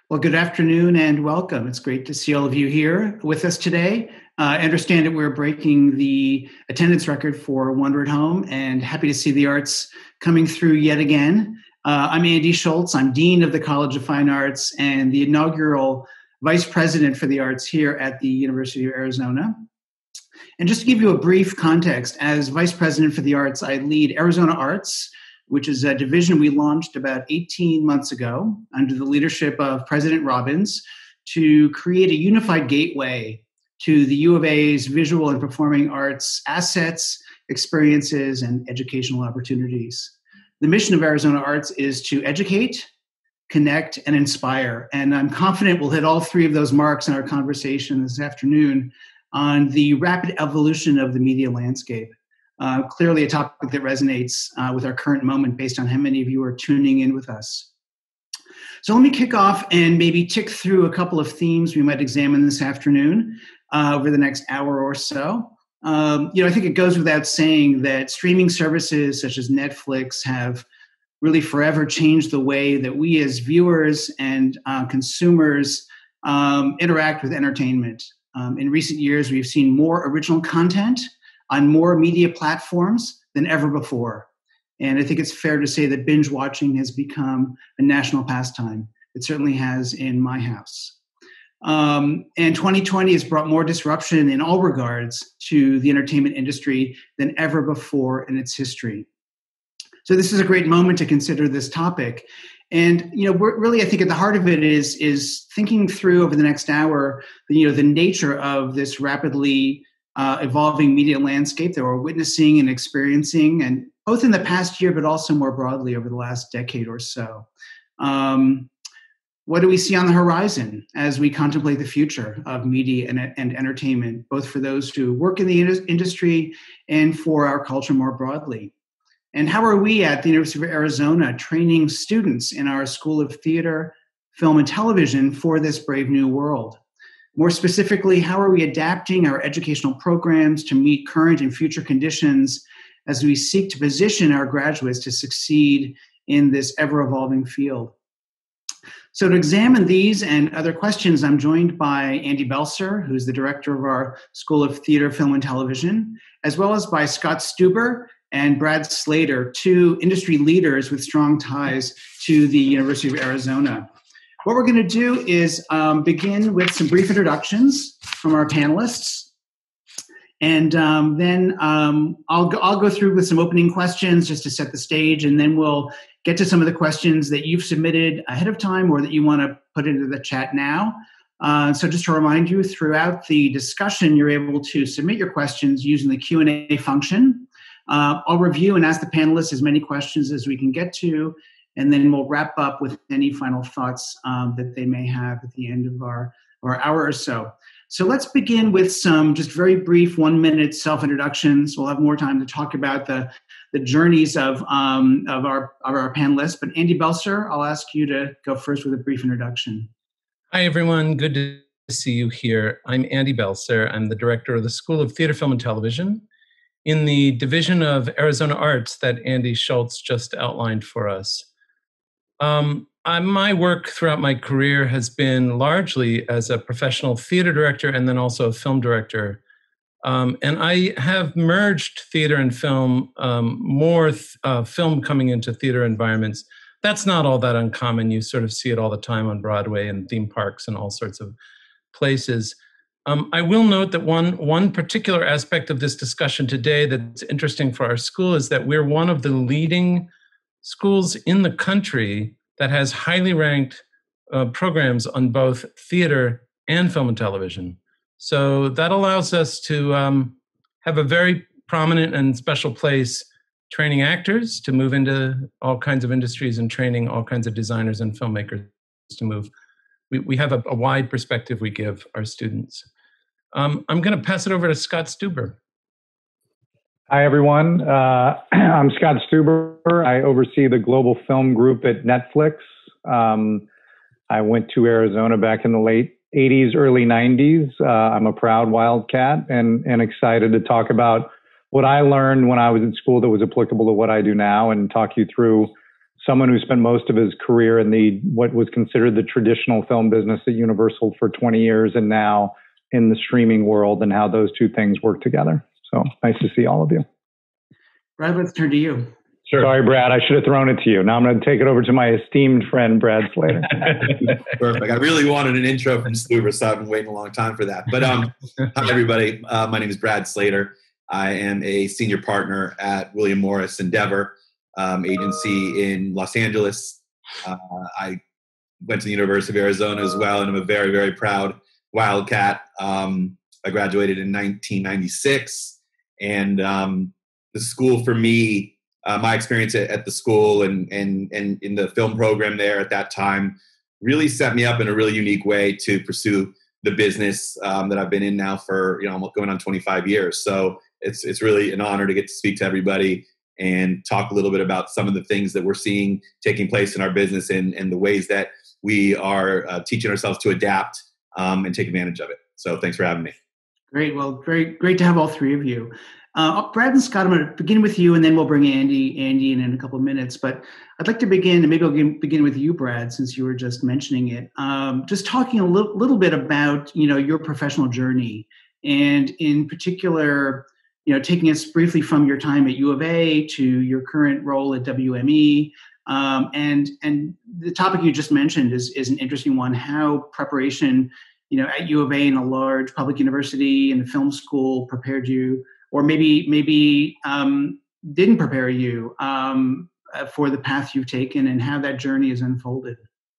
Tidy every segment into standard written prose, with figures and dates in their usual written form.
Well, good afternoon and welcome. It's great to see all of you here with us today. I understand that we're breaking the attendance record for Wonder at Home and happy to see the arts coming through yet again. I'm Andy Schulz. I'm Dean of the College of Fine Arts and the inaugural Vice President for the Arts here at the University of Arizona. And just to give you a brief context, as Vice President for the Arts, I lead Arizona Arts, which is a division we launched about 18 months ago under the leadership of President Robbins to create a unified gateway to the U of A's visual and performing arts assets, experiences, and educational opportunities. The mission of Arizona Arts is to educate, connect, and inspire. And I'm confident we'll hit all three of those marks in our conversation this afternoon on the rapid evolution of the media landscape. Clearly a topic that resonates with our current moment based on how many of you are tuning in with us. So let me kick off and maybe tick through a couple of themes we might examine this afternoon over the next hour or so. I think it goes without saying that streaming services such as Netflix have really forever changed the way that we as viewers and consumers interact with entertainment. In recent years, we've seen more original content on more media platforms than ever before. And I think it's fair to say that binge watching has become a national pastime. It certainly has in my house. And 2020 has brought more disruption in all regards to the entertainment industry than ever before in its history. So this is a great moment to consider this topic. And, we're really, I think at the heart of it is thinking through over the next hour, the nature of this rapidly evolving media landscape that we're witnessing and experiencing, and both in the past year, but also more broadly over the last decade or so. What do we see on the horizon as we contemplate the future of media and entertainment, both for those who work in the industry and for our culture more broadly? And how are we at the University of Arizona training students in our School of Theater, Film, and Television for this brave new world? More specifically, how are we adapting our educational programs to meet current and future conditions as we seek to position our graduates to succeed in this ever-evolving field? So to examine these and other questions, I'm joined by Andy Belser, who's the director of our School of Theater, Film, and Television, as well as by Scott Stuber and Brad Slater, two industry leaders with strong ties to the University of Arizona. What we're going to do is begin with some brief introductions from our panelists. And then I'll go through with some opening questions just to set the stage, and then we'll get to some of the questions that you've submitted ahead of time or that you want to put into the chat now. So just to remind you, throughout the discussion, you're able to submit your questions using the Q&A function. I'll review and ask the panelists as many questions as we can get to, and then we'll wrap up with any final thoughts that they may have at the end of our hour or so. So let's begin with some just very brief 1-minute self-introductions. We'll have more time to talk about the journeys of our panelists. But Andy Belser, I'll ask you to go first with a brief introduction. Hi, everyone. Good to see you here. I'm Andy Belser. I'm the director of the School of Theater, Film, and Television in the Division of Arizona Arts that Andy Schulz just outlined for us. My work throughout my career has been largely as a professional theater director and then also a film director. And I have merged theater and film, more film coming into theater environments. That's not all that uncommon. You sort of see it all the time on Broadway and theme parks and all sorts of places. I will note that one particular aspect of this discussion today that's interesting for our school is that we're one of the leading schools in the country that has highly ranked programs on both theater and film and television. So that allows us to have a very prominent and special place training actors to move into all kinds of industries and training all kinds of designers and filmmakers to move. We have a wide perspective we give our students. I'm going to pass it over to Scott Stuber. Hi, everyone. I'm Scott Stuber. I oversee the global film group at Netflix. I went to Arizona back in the late 80s, early 90s. I'm a proud Wildcat and excited to talk about what I learned when I was in school that was applicable to what I do now and talk you through someone who spent most of his career in what was considered the traditional film business at Universal for 20 years, and now in the streaming world, and how those two things work together. So nice to see all of you. Brad, let's turn to you. Sure. Sorry, Brad, I should have thrown it to you. Now I'm going to take it over to my esteemed friend, Brad Slater. Perfect. I really wanted an intro from Stuber, so I've been waiting a long time for that. But hi, everybody. My name is Brad Slater. I am a senior partner at William Morris Endeavor agency in Los Angeles. I went to the University of Arizona as well, and I'm a very, very proud Wildcat. I graduated in 1996, and the school for me, my experience at the school and in the film program there at that time really set me up in a really unique way to pursue the business that I've been in now for almost going on 25 years. So it's really an honor to get to speak to everybody and talk a little bit about some of the things that we're seeing taking place in our business and the ways that we are teaching ourselves to adapt and take advantage of it. So thanks for having me. Great. Well, very great to have all three of you. Brad and Scott, I'm going to begin with you, and then we'll bring Andy in a couple of minutes. But I'd like to begin, and maybe I'll begin with you, Brad, since you were just mentioning it. Just talking a little bit about your professional journey, and in particular, taking us briefly from your time at U of A to your current role at WME. And the topic you just mentioned is an interesting one: how preparation, at U of A in a large public university and the film school prepared you, or maybe didn't prepare you for the path you've taken, and how that journey has unfolded.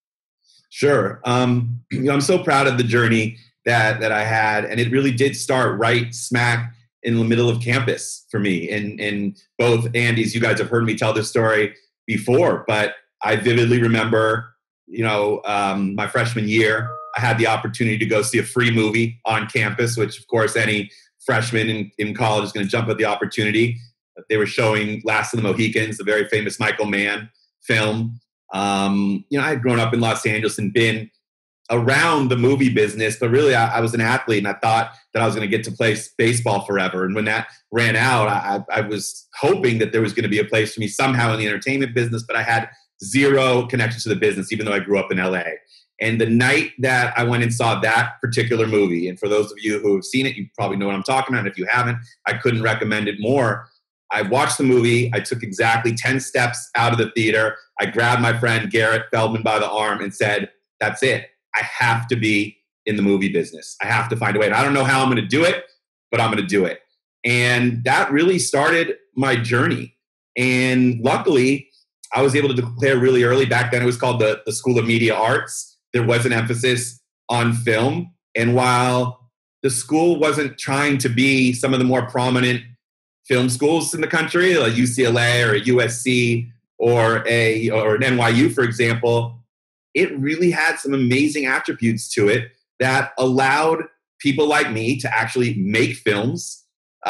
Sure. I'm so proud of the journey that I had, and it really did start right smack in the middle of campus for me. And both Andys, you guys have heard me tell this story before, but I vividly remember, my freshman year, I had the opportunity to go see a free movie on campus, which of course any freshman in college is going to jump at the opportunity. They were showing Last of the Mohicans, the very famous Michael Mann film. I had grown up in Los Angeles and been around the movie business, but really I was an athlete, and I thought that I was going to get to play baseball forever. And when that ran out, I was hoping that there was going to be a place for me somehow in the entertainment business, but I had zero connection to the business, even though I grew up in LA. And the night that I went and saw that particular movie, and for those of you who have seen it, you probably know what I'm talking about. And if you haven't, I couldn't recommend it more. I watched the movie. I took exactly 10 steps out of the theater. I grabbed my friend Garrett Feldman by the arm and said, that's it. I have to be in the movie business. I have to find a way. And I don't know how I'm going to do it, but I'm going to do it. And that really started my journey. And luckily, I was able to declare really early. Back then, it was called the School of Media Arts. There was an emphasis on film. And while the school wasn't trying to be some of the more prominent film schools in the country, like UCLA or USC or an NYU, for example, it really had some amazing attributes to it that allowed people like me to actually make films,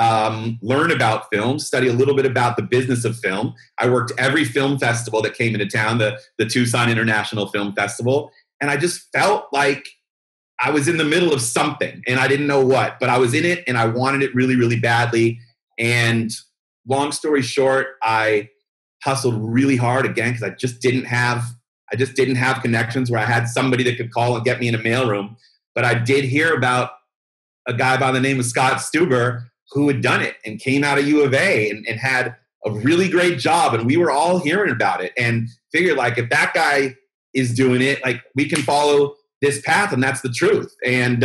learn about film, study a little bit about the business of film. I worked every film festival that came into town, the Tucson International Film Festival, and I just felt like I was in the middle of something, and I didn't know what, but I was in it, and I wanted it really, really badly. And long story short, I hustled really hard again because I just didn't have connections where I had somebody that could call and get me in a mailroom. But I did hear about a guy by the name of Scott Stuber who had done it and came out of U of A and had a really great job. And we were all hearing about it and figured, like, if that guy is doing it, like, we can follow this path, and that's the truth. And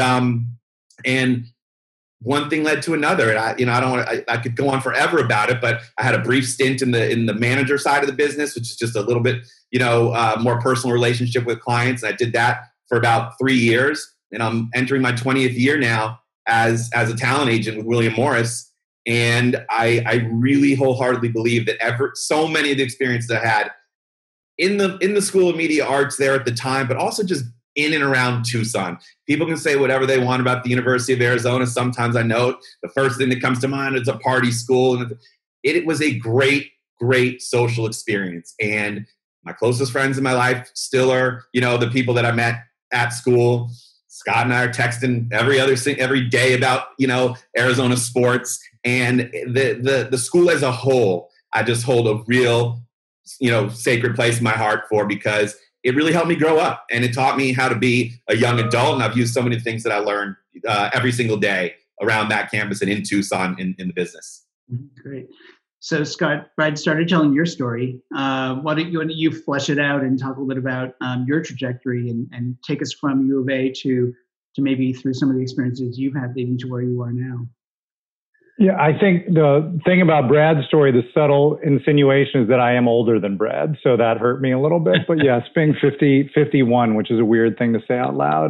one thing led to another. And I could go on forever about it, but I had a brief stint in the manager side of the business, which is just a little bit, more personal relationship with clients. And I did that for about 3 years. And I'm entering my 20th year now as a talent agent with William Morris. And I really wholeheartedly believe that so many of the experiences I had in the School of Media Arts there at the time, but also just in and around Tucson. People can say whatever they want about the University of Arizona. Sometimes I know the first thing that comes to mind is a party school. And it was a great, great social experience. And my closest friends in my life still are, the people that I met at school. Scott and I are texting every day about, Arizona sports. And the school as a whole, I just hold a real sacred place in my heart for, because it really helped me grow up, and it taught me how to be a young adult. And I've used so many things that I learned every single day around that campus and in Tucson in the business. Great. So Scott, Brad started telling your story. Why don't you flesh it out and talk a little bit about your trajectory and take us from U of A to maybe through some of the experiences you've had leading to where you are now. Yeah, I think the thing about Brad's story, the subtle insinuation is that I am older than Brad. So that hurt me a little bit. But yes, being 51, which is a weird thing to say out loud.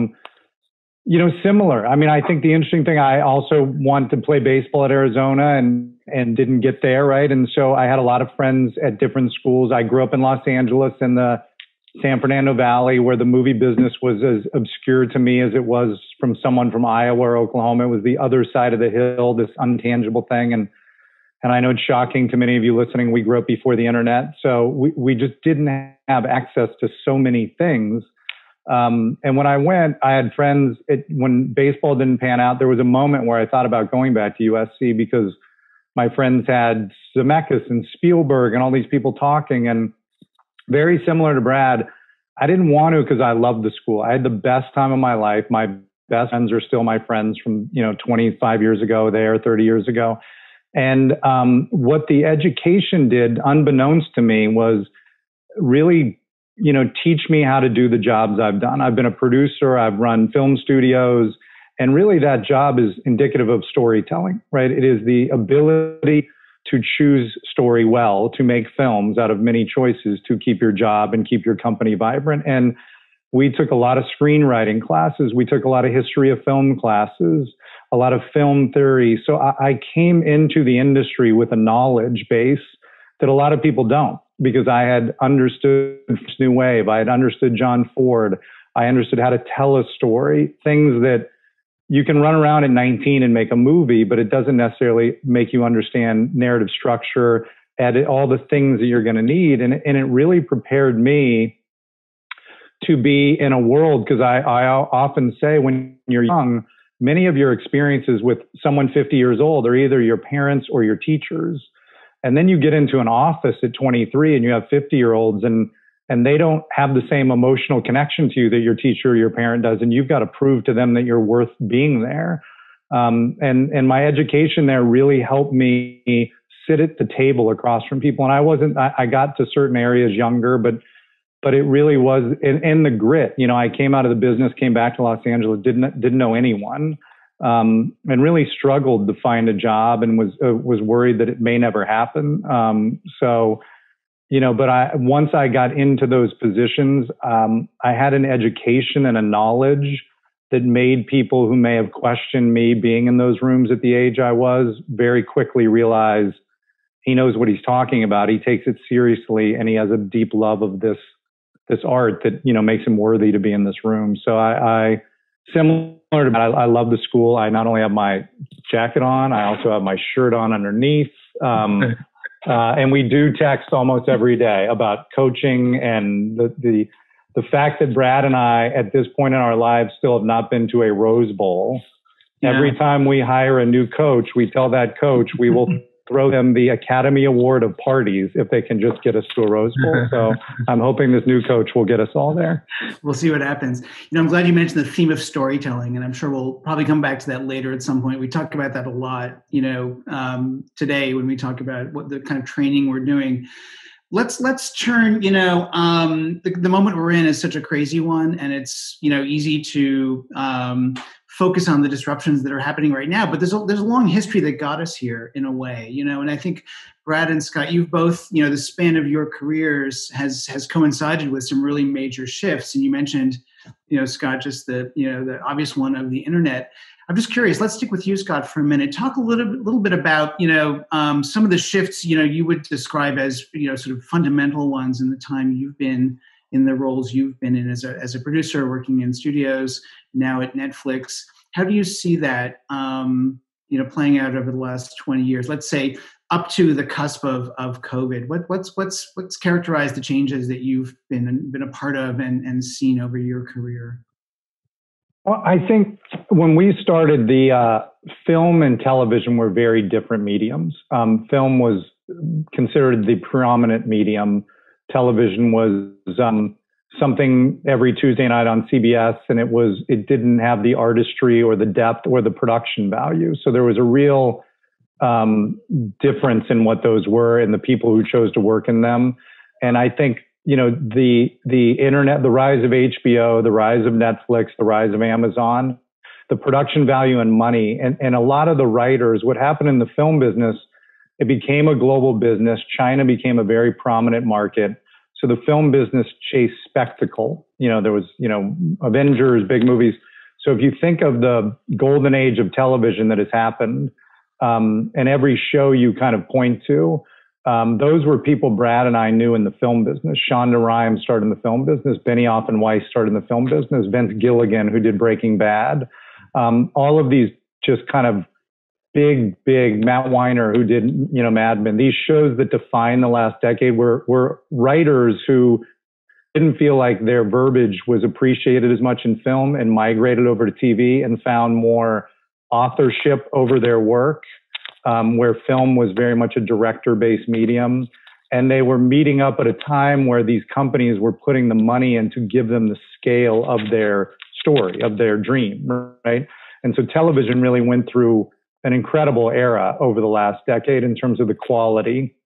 Similar. I mean, I think the interesting thing, I also wanted to play baseball at Arizona and didn't get there, right? And so I had a lot of friends at different schools. I grew up in Los Angeles in the San Fernando Valley, where the movie business was as obscure to me as it was from someone from Iowa or Oklahoma. It was the other side of the hill, this untangible thing. And I know it's shocking to many of you listening. We grew up before the internet. So we just didn't have access to so many things. And when I went, I had friends, when baseball didn't pan out, there was a moment where I thought about going back to USC because my friends had Zemeckis and Spielberg and all these people talking, and very similar to Brad, I didn't want to because I loved the school. I had the best time of my life. My best friends are still my friends from, 25 years ago there, 30 years ago. And what the education did, unbeknownst to me, was really, teach me how to do the jobs I've done. I've been a producer. I've run film studios. And really that job is indicative of storytelling, right? It is the ability to choose story well, to make films out of many choices, to keep your job and keep your company vibrant. And we took a lot of screenwriting classes. We took a lot of history of film classes, a lot of film theory. So I came into the industry with a knowledge base that a lot of people don't, because I had understood New Wave. I had understood John Ford. I understood how to tell a story, things that you can run around at 19 and make a movie, but it doesn't necessarily make you understand narrative structure, edit, all the things that you're going to need. And it really prepared me to be in a world, because I often say when you're young, many of your experiences with someone 50 years old are either your parents or your teachers. And then you get into an office at 23 and you have 50-year-olds and they don't have the same emotional connection to you that your teacher or your parent does. And you've got to prove to them that you're worth being there. And my education there really helped me sit at the table across from people. And I got to certain areas younger, but it really was in the grit. I came out of the business, came back to Los Angeles, didn't know anyone, and really struggled to find a job and was worried that it may never happen. But once I got into those positions, I had an education and a knowledge that made people who may have questioned me being in those rooms at the age I was very quickly realize he knows what he's talking about. He takes it seriously, and he has a deep love of this art that, makes him worthy to be in this room. So I similar to that, I love the school. I not only have my jacket on, I also have my shirt on underneath. And we do text almost every day about coaching, and the fact that Brad and I, at this point in our lives, still have not been to a Rose Bowl. Yeah. Every time we hire a new coach, we tell that coach we will throw them the Academy Award of parties if they can just get us to a Rose Bowl. So I'm hoping this new coach will get us all there. We'll see what happens. I'm glad you mentioned the theme of storytelling, and I'm sure we'll probably come back to that later at some point. We talked about that a lot, today when we talk about what the kind of training we're doing. Let's turn, the moment we're in is such a crazy one, and it's, easy to focus on the disruptions that are happening right now. But there's a long history that got us here in a way, and I think Brad and Scott, you've both, the span of your careers has coincided with some really major shifts. And you mentioned, Scott, just the obvious one of the internet. I'm just curious, let's stick with you, Scott, for a minute. Talk a little bit about, some of the shifts, you would describe as, sort of fundamental ones in the time you've been in the roles you've been in as a producer, working in studios, now at Netflix. How do you see that, playing out over the last 20 years? Let's say up to the cusp of COVID. What's characterized the changes that you've been a part of and seen over your career? Well, I think when we started, the film and television were very different mediums. Film was considered the predominant medium. Television was something every Tuesday night on CBS, and it didn't have the artistry or the depth or the production value. So there was a real difference in what those were and the people who chose to work in them. And I think, the internet, the rise of HBO, the rise of Netflix, the rise of Amazon, the production value and money, and a lot of the writers, what happened in the film business, it became a global business. China became a very prominent market. So the film business chased spectacle. There was, Avengers, big movies. So if you think of the golden age of television that has happened, and every show you kind of point to, those were people Brad and I knew in the film business. Shonda Rhimes started in the film business. Benioff and Weiss started in the film business. Vince Gilligan, who did Breaking Bad. All of these just kind of big, Matt Weiner, who did, Mad Men. These shows that define the last decade were writers who didn't feel like their verbiage was appreciated as much in film and migrated over to TV and found more authorship over their work, where film was very much a director-based medium. And they were meeting up at a time where these companies were putting the money in to give them the scale of their story, of their dream, right? And so television really went through an incredible era over the last decade in terms of the quality.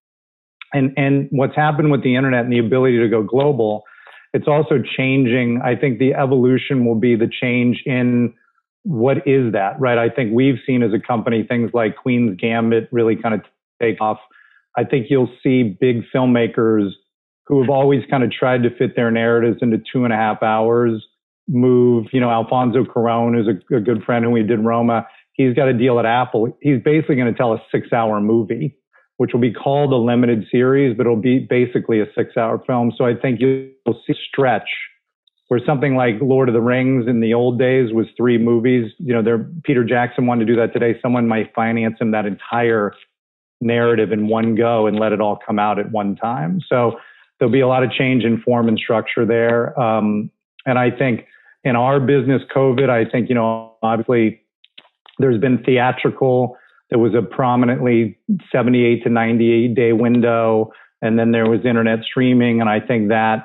And what's happened with the internet and the ability to go global, it's also changing. I think the evolution will be the change in what is that, right? I think we've seen as a company things like Queen's Gambit really kind of take off. I think you'll see big filmmakers who have always kind of tried to fit their narratives into 2.5 hours move. Alfonso Cuarón, who's a good friend who we did Roma, he's got a deal at Apple. He's basically going to tell a 6-hour movie, which will be called a limited series, but it'll be basically a 6-hour film. So I think you'll see stretch where something like Lord of the Rings in the old days was 3 movies. Peter Jackson wanted to do that today. Someone might finance him that entire narrative in one go and let it all come out at one time. So there'll be a lot of change in form and structure there. And I think in our business, COVID, I think, obviously there's been theatrical. There was a prominently 78 to 98 day window. And then there was internet streaming. And I think that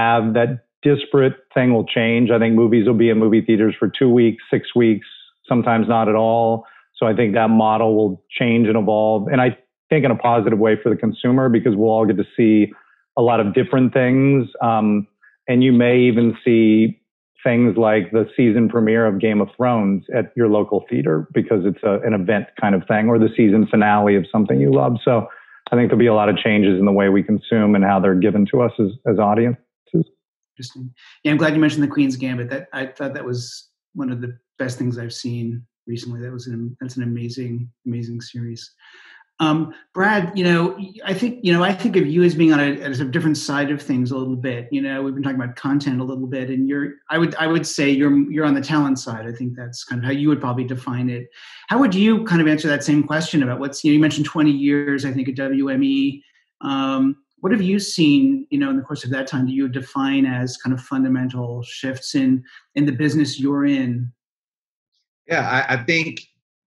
disparate thing will change. I think movies will be in movie theaters for 2 weeks, 6 weeks, sometimes not at all. So I think that model will change and evolve. And I think in a positive way for the consumer, because we'll all get to see a lot of different things. And you may even see things like the season premiere of Game of Thrones at your local theater because it's an event kind of thing, or the season finale of something you love. So I think there'll be a lot of changes in the way we consume and how they're given to us as audiences. Interesting. Yeah, I'm glad you mentioned the Queen's Gambit. I thought that was one of the best things I've seen recently. That's an amazing series. Brad, I think of you as being on a different side of things a little bit. We've been talking about content a little bit, and I would say you're on the talent side. I think that's kind of how you would probably define it. How would you kind of answer that same question about you mentioned 20 years, I think, at WME. What have you seen, in the course of that time that you would define as kind of fundamental shifts in the business you're in? Yeah, I think,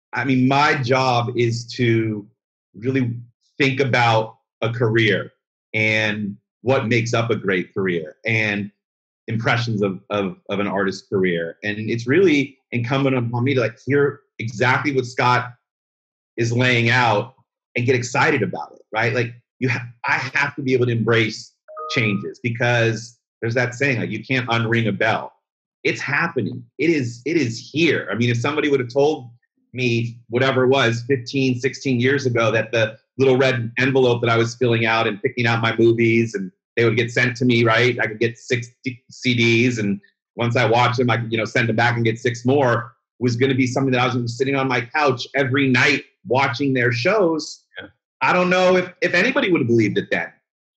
my job is to really think about a career and what makes up a great career and impressions of an artist's career. And it's really incumbent upon me to hear exactly what Scott is laying out and get excited about it, right? I have to be able to embrace changes, because there's that saying, you can't unring a bell. It's happening. It is here. If somebody would have told me whatever it was 15, 16 years ago that the little red envelope that I was filling out and picking out my movies and they would get sent to me, right? I could get 6 CDs, and once I watch them, I could, send them back and get 6 more, was going to be something that I was going to be sitting on my couch every night watching their shows. Yeah. I don't know if anybody would have believed it then.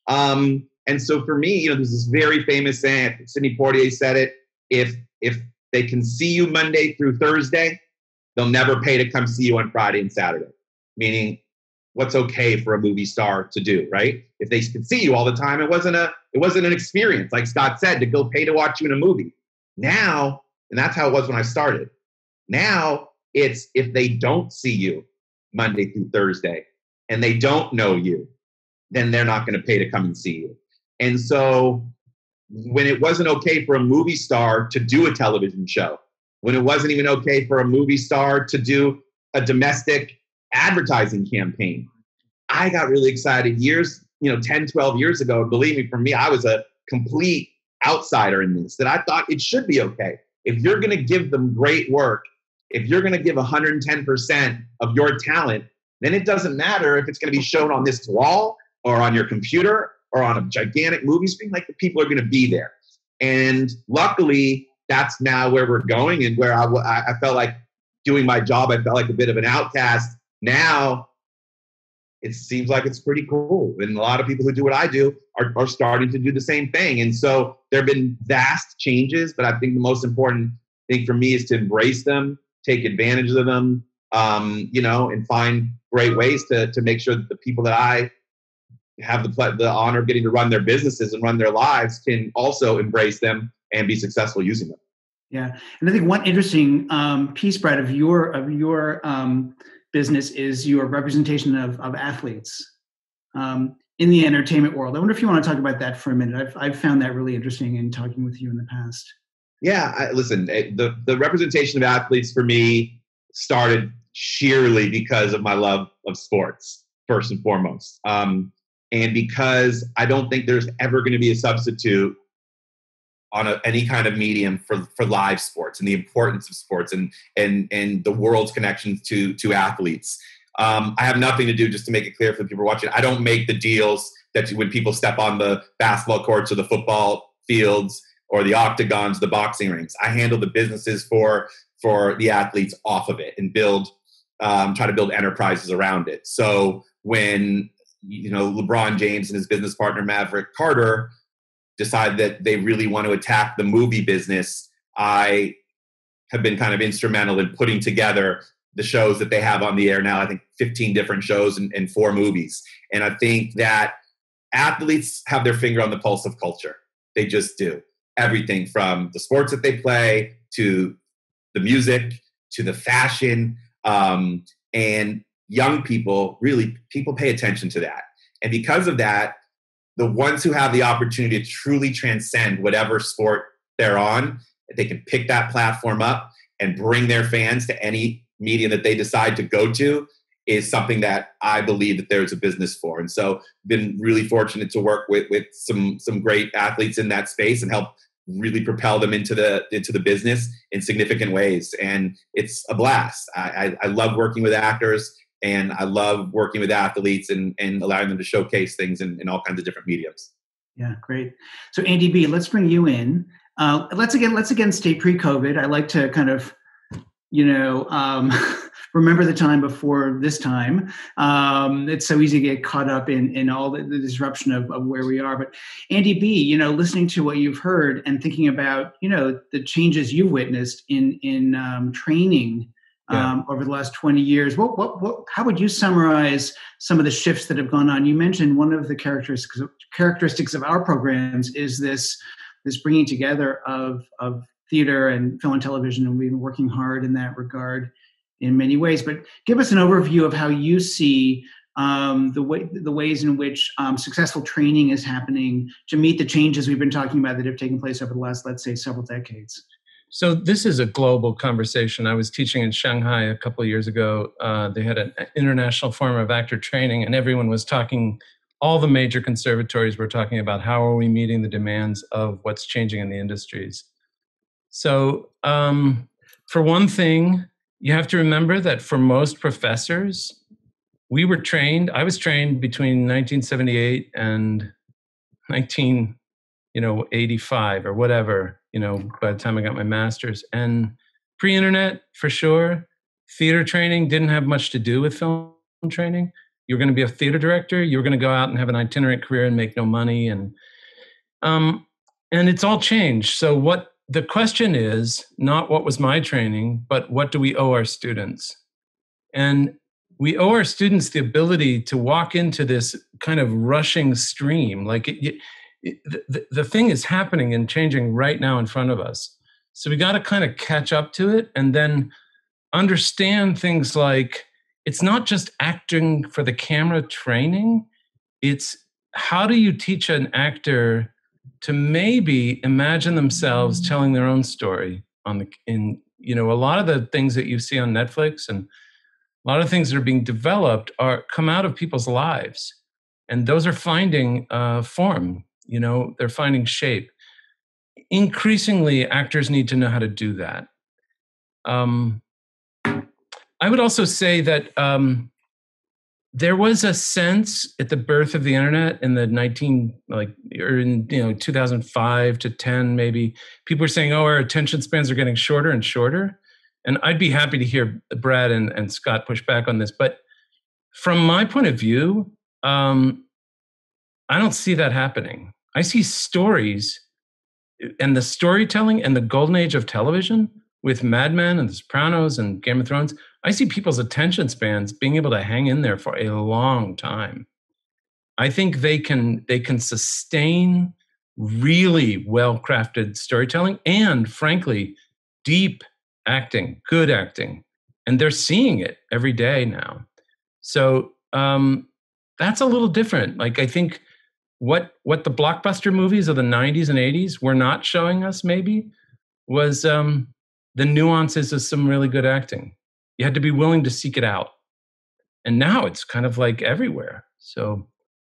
And so for me, there's this very famous saying, Sidney Poitier said it, if they can see you Monday through Thursday, they'll never pay to come see you on Friday and Saturday. Meaning, what's okay for a movie star to do, right? If they could see you all the time, it wasn't an experience, like Scott said, to go pay to watch you in a movie. Now, and that's how it was when I started. Now, it's if they don't see you Monday through Thursday and they don't know you then they're not going to pay to come and see you. And so when it wasn't okay for a movie star to do a television show, when it wasn't even okay for a movie star to do a domestic advertising campaign, I got really excited 10, 12 years ago. Believe me, for me, I was a complete outsider in this, that I thought it should be okay. If you're going to give them great work, if you're going to give 110% of your talent, then it doesn't matter if it's going to be shown on this wall or on your computer or on a gigantic movie screen, like the people are going to be there. And luckily, that's now where we're going, and where I felt like doing my job, I felt like a bit of an outcast. Now, it seems like it's pretty cool. And a lot of people who do what I do are starting to do the same thing. And so there have been vast changes, but I think the most important thing for me is to embrace them, take advantage of them, and find great ways to make sure that the people that I have the honor of getting to run their businesses and run their lives can also embrace them and be successful using them. Yeah, and I think one interesting piece, Brad, of your business is your representation of athletes in the entertainment world. I wonder if you want to talk about that for a minute. I've found that really interesting in talking with you in the past. Yeah, listen, the representation of athletes for me started sheerly because of my love of sports, first and foremost. And because I don't think there's ever going to be a substitute on any kind of medium for live sports and the importance of sports and the world's connections to athletes. I have nothing to do, just to make it clear for the people watching, I don't make the deals that when people step on the basketball courts or the football fields or the octagons, the boxing rings. I handle the businesses for the athletes off of it and try to build enterprises around it. So when LeBron James and his business partner Maverick Carter decide that they really want to attack the movie business, I have been kind of instrumental in putting together the shows that they have on the air now. I think 15 different shows and 4 movies. And I think that athletes have their finger on the pulse of culture. They just do. Everything from the sports that they play to the music to the fashion, and young people, really, people pay attention to that. And because of that, the ones who have the opportunity to truly transcend whatever sport they're on, they can pick that platform up and bring their fans to any medium that they decide to go to, is something that I believe that there's a business for. And so been really fortunate to work with some great athletes in that space and help really propel them into the business in significant ways. And it's a blast. I love working with actors, and I love working with athletes and allowing them to showcase things in all kinds of different mediums. Yeah, great. So Andy B, let's bring you in. Let's again stay pre-COVID. I like to kind of, remember the time before this time. It's so easy to get caught up in all the disruption of where we are. But Andy B, listening to what you've heard and thinking about, the changes you've witnessed in training over the last 20 years, how would you summarize some of the shifts that have gone on? You mentioned one of the characteristics of our programs is this bringing together of theater and film and television, and we've been working hard in that regard in many ways. But give us an overview of how you see the ways in which successful training is happening to meet the changes we've been talking about that have taken place over the last, let's say, several decades. So this is a global conversation. I was teaching in Shanghai a couple of years ago. They had an international forum of actor training, and everyone was talking, all the major conservatories were talking about how are we meeting the demands of what's changing in the industries. So for one thing, you have to remember that for most professors, I was trained between 1978 and 1985 or whatever, by the time I got my master's. And pre-internet, for sure, theater training didn't have much to do with film training. You were going to be a theater director. You were going to go out and have an itinerant career and make no money. And it's all changed. So the question is not what was my training, but what do we owe our students? And we owe our students the ability to walk into this kind of rushing stream. Like the thing is happening and changing right now in front of us. So we got to kind of catch up to it and then understand things like it's not just acting for the camera training. it's how do you teach an actor to maybe imagine themselves telling their own story in a lot of the things that you see on Netflix and a lot of things that are being developed come out of people's lives, and those are finding form. They're finding shape. Increasingly, actors need to know how to do that. I would also say that there was a sense at the birth of the internet in the 2005 to 10, maybe people were saying, "Oh, our attention spans are getting shorter and shorter." And I'd be happy to hear Brad and Scott push back on this. But from my point of view, I don't see that happening. I see stories and the storytelling and the golden age of television with Mad Men and The Sopranos and Game of Thrones. I see people's attention spans being able to hang in there for a long time. I think they can sustain really well-crafted storytelling and, frankly, deep acting, good acting. And they're seeing it every day now. So that's a little different. Like, I think what the blockbuster movies of the 90s and 80s were not showing us maybe was the nuances of some really good acting. You had to be willing to seek it out. And now it's kind of like everywhere. So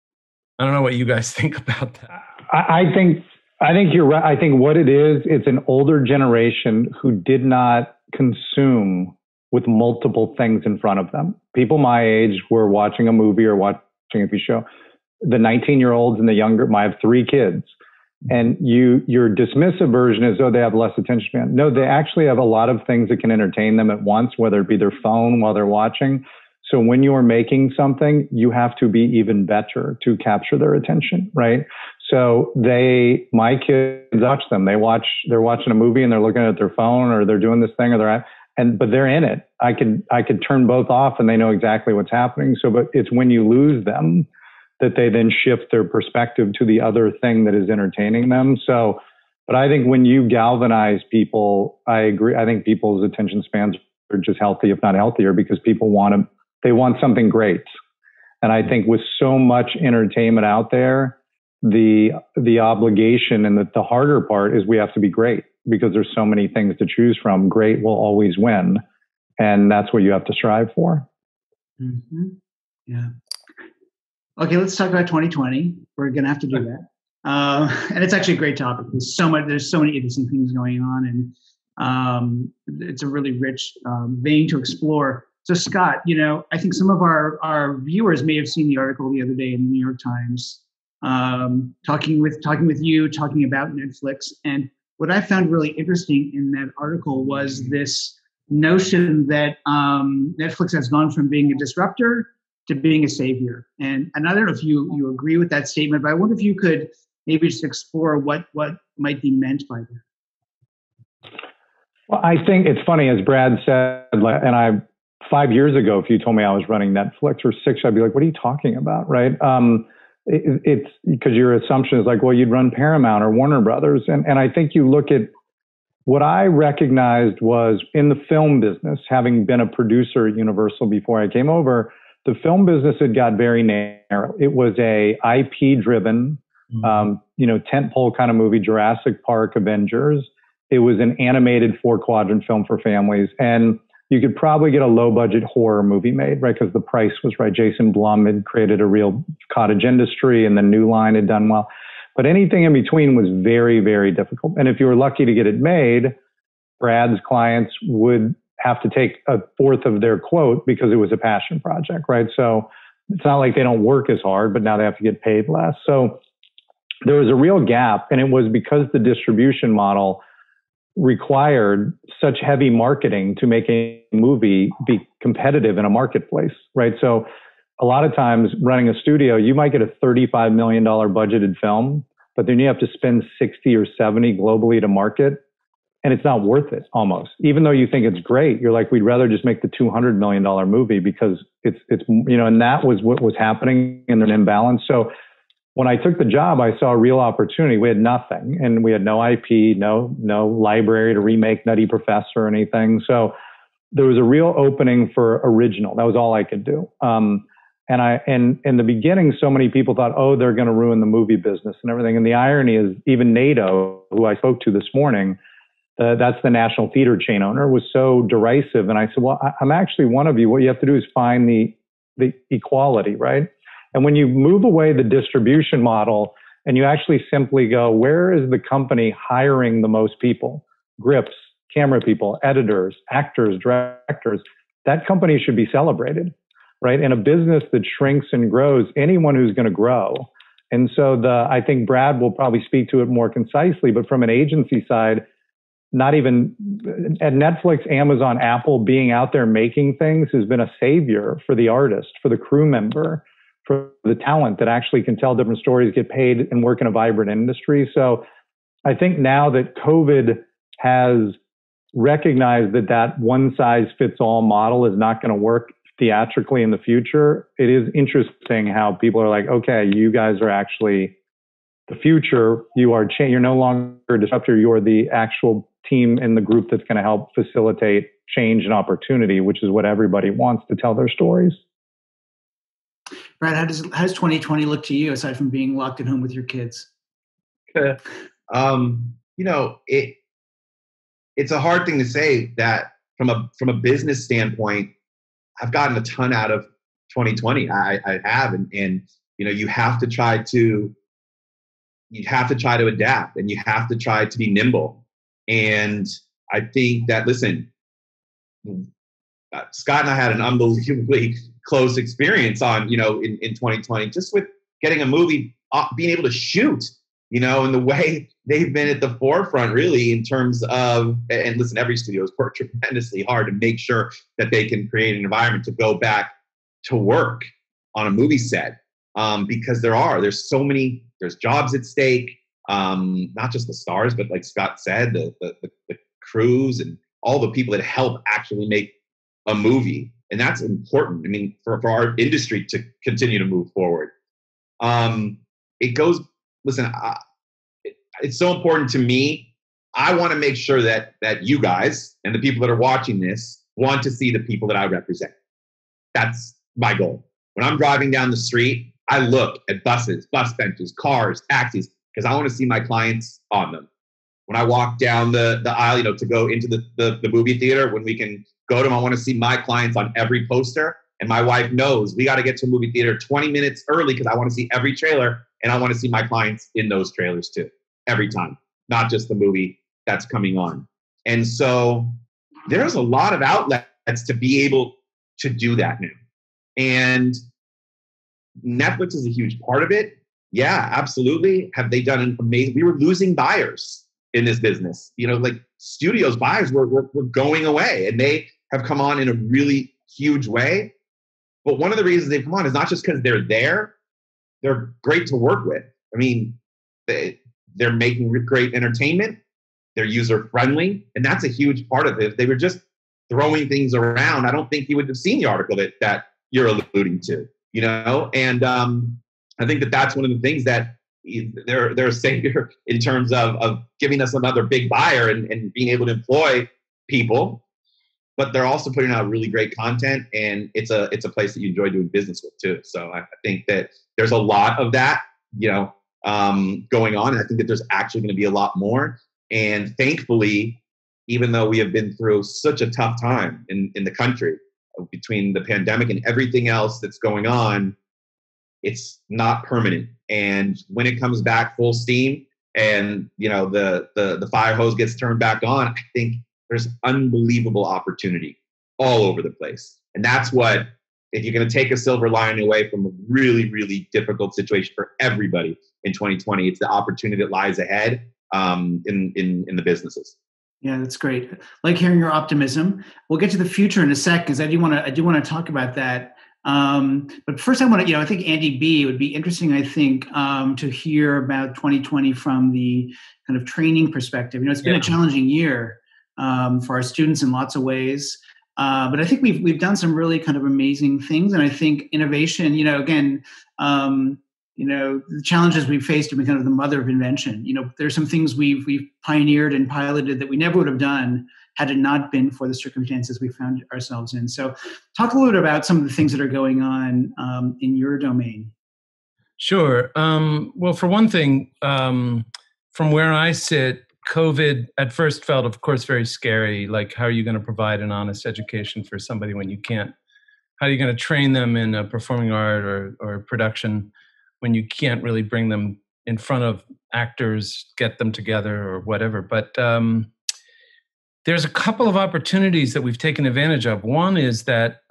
I don't know what you guys think about that. I think you're right. I think what it is, it's an older generation who did not consume with multiple things in front of them. People my age were watching a movie or watching a TV show. The 19-year-olds and the younger, I have 3 kids. And your dismissive version is, oh, they have less attention span. No, they actually have a lot of things that can entertain them at once, whether it be their phone while they're watching. So when you're making something, you have to be even better to capture their attention, right? So my kids watch them. They're watching a movie and they're looking at their phone or they're doing this thing or but they're in it. I could turn both off and they know exactly what's happening. So, but it's when you lose them that they then shift their perspective to the other thing that is entertaining them. So, but I think when you galvanize people, I agree. I think people's attention spans are just healthy, if not healthier, because people want something great. And I think with so much entertainment out there, the obligation and the harder part is we have to be great because there's so many things to choose from. Great will always win. And that's what you have to strive for. Mm-hmm. Yeah. Okay, let's talk about 2020. We're going to have to do that. And it's actually a great topic. There's so many interesting things going on, and it's a really rich vein to explore. So Scott, I think some of our viewers may have seen the article the other day in the New York Times, talking about Netflix. And what I found really interesting in that article was this notion that Netflix has gone from being a disruptor to being a savior. And I don't know if you agree with that statement, but I wonder if you could maybe just explore what might be meant by that. Well, I think it's funny, as Brad said, and 5 years ago, if you told me I was running Netflix, or 6, I'd be like, what are you talking about, right? It's because your assumption is like, well, you'd run Paramount or Warner Brothers. And I think you look at what I recognized was in the film business, having been a producer at Universal before I came over, the film business had got very narrow. It was a IP-driven, tentpole kind of movie, Jurassic Park, Avengers. It was an animated 4-quadrant film for families. And you could probably get a low-budget horror movie made, right? Because the price was right. Jason Blum had created a real cottage industry, and the New Line had done well. But anything in between was very, very difficult. And if you were lucky to get it made, Brad's clients would have to take 1/4 of their quote because it was a passion project, right? So it's not like they don't work as hard, but now they have to get paid less. So there was a real gap, and it was because the distribution model required such heavy marketing to make a movie be competitive in a marketplace, right? So a lot of times running a studio, you might get a $35 million budgeted film, but then you have to spend 60 or 70 globally to market. And it's not worth it almost. Even though you think it's great, you're like, we'd rather just make the $200 million movie because it's and that was what was happening in an imbalance. So when I took the job, I saw a real opportunity. We had nothing, and we had no IP, no library to remake Nutty Professor or anything. So there was a real opening for original. That was all I could do. And in the beginning, so many people thought, oh, they're going to ruin the movie business and everything. And the irony is, even NATO, who I spoke to this morning, that's the National Theater chain owner, was so derisive. And I said, well, I'm actually one of you. What you have to do is find the equality, right? And when you move away the distribution model and you actually simply go, where is the company hiring the most people? Grips, camera people, editors, actors, directors. That company should be celebrated, right? In a business that shrinks and grows, anyone who's going to grow. And so I think Brad will probably speak to it more concisely, but from an agency side, not even at Netflix, Amazon, Apple, being out there making things has been a savior for the artist, for the crew member, for the talent that actually can tell different stories, get paid, and work in a vibrant industry. So I think now that COVID has recognized that one size fits all model is not going to work theatrically in the future, it is interesting how people are like, okay, you guys are actually the future. You're no longer a disruptor. You're the actual team in the group that's going to help facilitate change and opportunity, which is what everybody wants to tell their stories. Brad, how does 2020 look to you aside from being locked at home with your kids? It's a hard thing to say that from a business standpoint. I've gotten a ton out of 2020. I have, and you have to try to adapt, and you have to try to be nimble. And I think that, listen, Scott and I had an unbelievably close experience in 2020, just with getting a movie, being able to shoot, and the way they've been at the forefront, really, in terms of, and listen, every studio has worked tremendously hard to make sure that they can create an environment to go back to work on a movie set, because there's jobs at stake, not just the stars, but like Scott said, the crews and all the people that help actually make a movie. And that's important. I mean, for our industry to continue to move forward. It's so important to me. I want to make sure that you guys and the people that are watching this want to see the people that I represent. That's my goal. When I'm driving down the street, I look at buses, bus benches, cars, taxis, because I want to see my clients on them. When I walk down the aisle, to go into the movie theater, when we can go to them, I want to see my clients on every poster. And my wife knows we got to get to a movie theater 20 minutes early because I want to see every trailer, and I want to see my clients in those trailers too, every time, not just the movie that's coming on. And so there's a lot of outlets to be able to do that now. And Netflix is a huge part of it. Yeah, absolutely. Have they done an amazing? We were losing buyers in this business. Like studios buyers were going away, and they have come on in a really huge way. But one of the reasons they've come on is not just because they're there. They're great to work with. I mean, they're making great entertainment. They're user friendly, and that's a huge part of it. If they were just throwing things around, I don't think you would have seen the article that you're alluding to. And I think that's one of the things that they're a savior in terms of giving us another big buyer and being able to employ people. But they're also putting out really great content, and it's a place that you enjoy doing business with too. So I think that there's a lot of that, going on. And I think that there's actually going to be a lot more. And thankfully, even though we have been through such a tough time in the country between the pandemic and everything else that's going on, it's not permanent. And when it comes back full steam and, the fire hose gets turned back on, I think there's unbelievable opportunity all over the place. And that's what, if you're going to take a silver lining away from a really, really difficult situation for everybody in 2020, it's the opportunity that lies ahead in the businesses. Yeah, that's great. Like hearing your optimism. We'll get to the future in a sec, because I do want to talk about that. But first I want to, I think Andy B, it would be interesting, I think, to hear about 2020 from the kind of training perspective. It's been a challenging year for our students in lots of ways. But I think we've done some really kind of amazing things. And I think innovation, again, the challenges we've faced have been kind of the mother of invention. There's some things we've pioneered and piloted that we never would have done had it not been for the circumstances we found ourselves in. So talk a little bit about some of the things that are going on in your domain. Sure. Well, for one thing, from where I sit, COVID at first felt, of course, very scary. Like, how are you going to provide an honest education for somebody when you can't? How are you going to train them in a performing art or production when you can't really bring them in front of actors, get them together or whatever? But there's a couple of opportunities that we've taken advantage of. One is that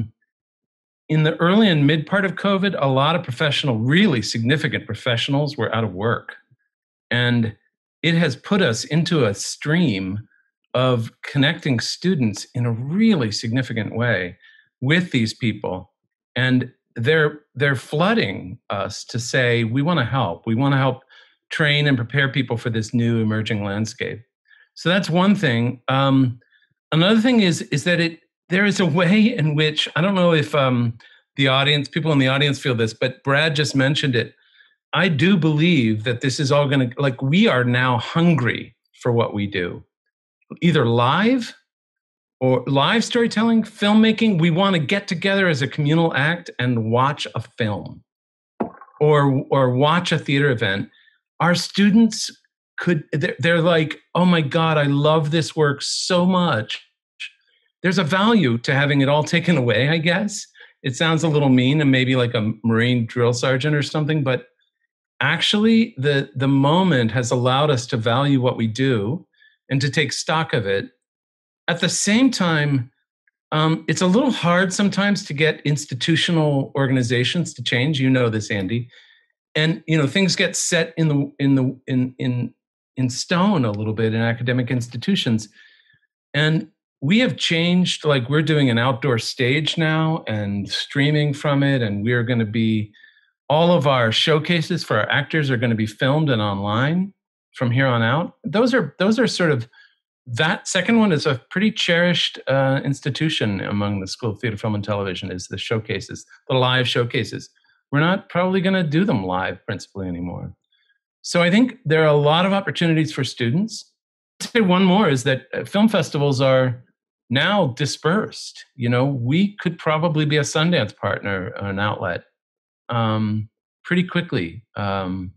in the early and mid part of COVID, a lot of really significant professionals were out of work. And it has put us into a stream of connecting students in a really significant way with these people. And they're flooding us to say, we want to help. We want to help train and prepare people for this new emerging landscape. So that's one thing. Another thing is that there is a way in which, I don't know if people in the audience feel this, but Brad just mentioned it. I do believe that this is all going to, we are now hungry for what we do, either live or live storytelling, filmmaking. We want to get together as a communal act and watch a film or watch a theater event. Our students they're like, oh my God, I love this work so much. There's a value to having it all taken away, I guess. It sounds a little mean and maybe like a Marine drill sergeant or something, but actually the moment has allowed us to value what we do and to take stock of it. At the same time, it's a little hard sometimes to get institutional organizations to change. You know this, Andy. And things get set in stone a little bit in academic institutions. And we have changed, we're doing an outdoor stage now and streaming from it. And we're going to be, all of our showcases for our actors are going to be filmed and online from here on out. Those are sort of, that second one is a pretty cherished institution among the School of Theater, Film, and Television, is the showcases, the live showcases. We're not probably going to do them live principally anymore. So I think there are a lot of opportunities for students. I'd say one more is that film festivals are now dispersed. We could probably be a Sundance partner or an outlet pretty quickly. And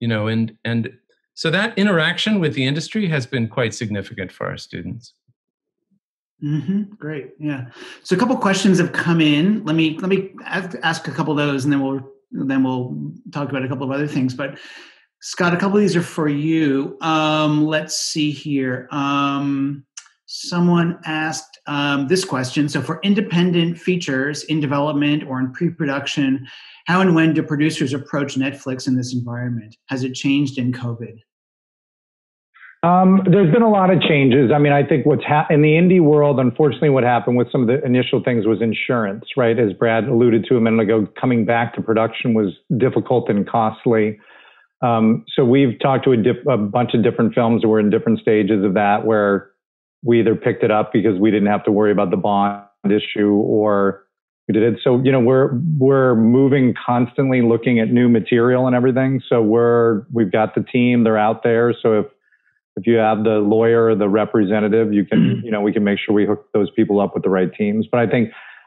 so that interaction with the industry has been quite significant for our students. Mm-hmm. Great. Yeah. So a couple questions have come in. Let me ask a couple of those, and then we'll talk about a couple of other things. But Scott, a couple of these are for you. Let's see here. Someone asked this question. So for independent features in development or in pre-production, how and when do producers approach Netflix in this environment? Has it changed in COVID? There's been a lot of changes. I mean, I think in the indie world, unfortunately, what happened with some of the initial things was insurance, right? As Brad alluded to a minute ago, coming back to production was difficult and costly. So we've talked to a bunch of different films that were in different stages of that, where we either picked it up because we didn't have to worry about the bond issue, or we did it. So, we're moving constantly, looking at new material and everything. So we've got the team, they're out there. So if you have the lawyer or the representative, you can, we can make sure we hook those people up with the right teams. But I think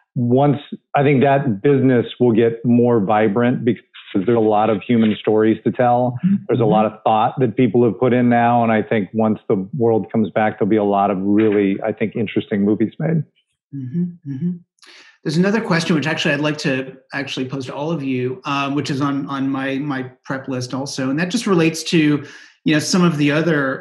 that business will get more vibrant because there's a lot of human stories to tell. There's a lot of thought that people have put in now. And I think once the world comes back, there'll be a lot of really, I think, interesting movies made. Mm-hmm, mm-hmm. There's another question, which actually I'd like to actually pose to all of you, which is on my prep list also. And that just relates to, some of the other,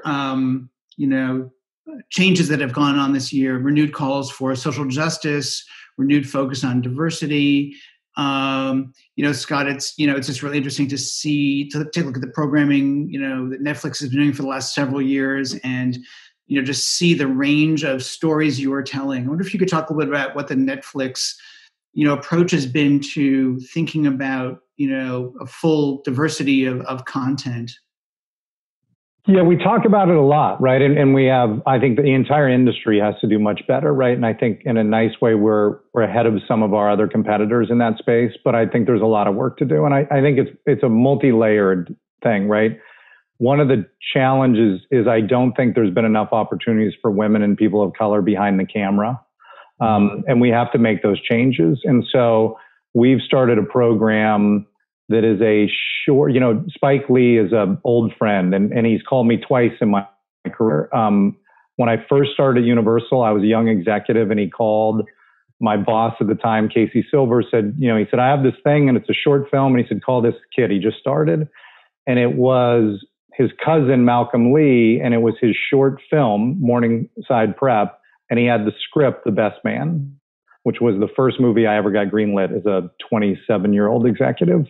changes that have gone on this year, renewed calls for social justice, renewed focus on diversity. Scott, it's just really interesting to take a look at the programming, that Netflix has been doing for the last several years, and, just see the range of stories you are telling. I wonder if you could talk a little bit about what the Netflix, approach has been to thinking about, a full diversity of content. Yeah, we talk about it a lot, right? And we have, I think the entire industry has to do much better, right? And I think in a nice way, we're ahead of some of our other competitors in that space, but I think there's a lot of work to do. And I think it's a multi-layered thing, right? One of the challenges is I don't think there's been enough opportunities for women and people of color behind the camera. And we have to make those changes. And so we've started a program that is a short, Spike Lee is an old friend, and he's called me twice in my career. When I first started at Universal, I was a young executive, and he called my boss at the time, Casey Silver, said, he said, I have this thing and it's a short film. And he said, call this kid. He just started. And it was his cousin, Malcolm Lee, and it was his short film, Morningside Prep. And he had the script, The Best Man, which was the first movie I ever got greenlit as a 27-year-old executive.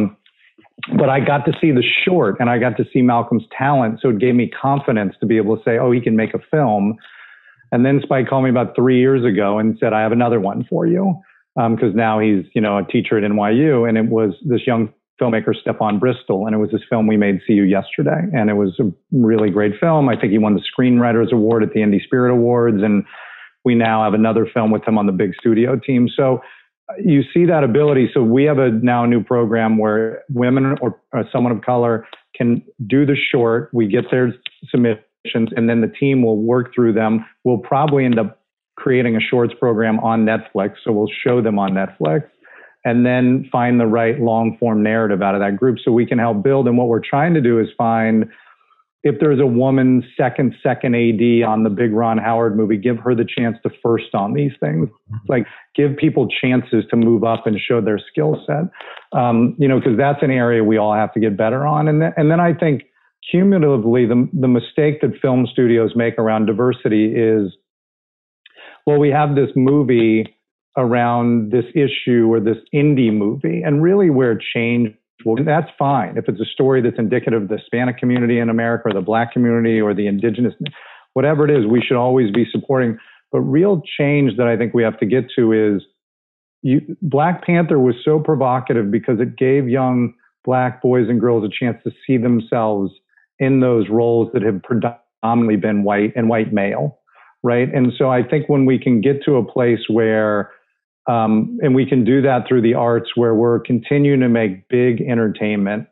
But I got to see the short, and I got to see Malcolm's talent. So it gave me confidence to be able to say, oh, he can make a film. And then Spike called me about 3 years ago and said, I have another one for you. Because now he's, a teacher at NYU. And it was this young filmmaker, Stephon Bristol. And it was this film we made, See You Yesterday. And it was a really great film. I think he won the Screenwriters Award at the Indie Spirit Awards. And we now have another film with him on the big studio team. So you see that ability. So we have now a new program where women or someone of color can do the short. We get their submissions, and then the team will work through them. We'll probably end up creating a shorts program on Netflix. So we'll show them on Netflix and then find the right long form narrative out of that group so we can help build. And what we're trying to do is find, if there's a woman second AD on the big Ron Howard movie, give her the chance to first on these things. Like, give people chances to move up and show their skill set. Because that's an area we all have to get better on. And then I think cumulatively, the mistake that film studios make around diversity is, well, we have this movie around this issue or this indie movie, and really where change, well, that's fine. If it's a story that's indicative of the Hispanic community in America or the Black community or the indigenous, whatever it is, we should always be supporting. But real change that I think we have to get to is, Black Panther was so provocative because it gave young Black boys and girls a chance to see themselves in those roles that have predominantly been white and white male, right? And so I think when we can get to a place where, and we can do that through the arts, where we're continuing to make big entertainment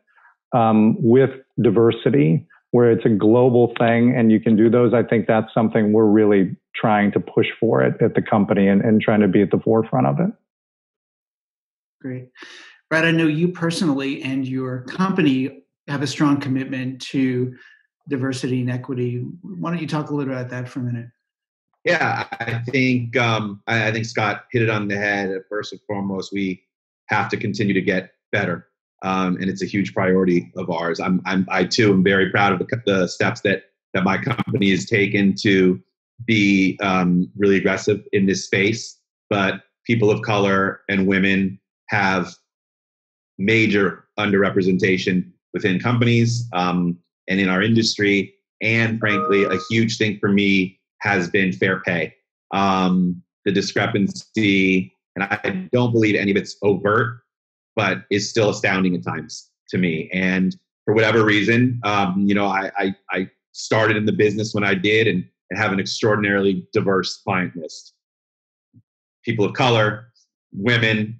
with diversity, where it's a global thing and you can do those, I think that's something we're really trying to push for it at the company and trying to be at the forefront of it. Great. Brad, I know you personally and your company have a strong commitment to diversity and equity. Why don't you talk a little about that for a minute? Yeah, I think Scott hit it on the head. First and foremost, we have to continue to get better, and it's a huge priority of ours. I too am very proud of the steps that my company has taken to be really aggressive in this space. But people of color and women have major underrepresentation within companies and in our industry. And frankly, a huge thing for me has been fair pay. The discrepancy, and I don't believe any of it's overt, but is still astounding at times to me. And for whatever reason, I started in the business when I did and have an extraordinarily diverse client list. People of color, women,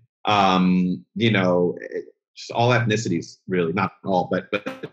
just all ethnicities, really, not all, but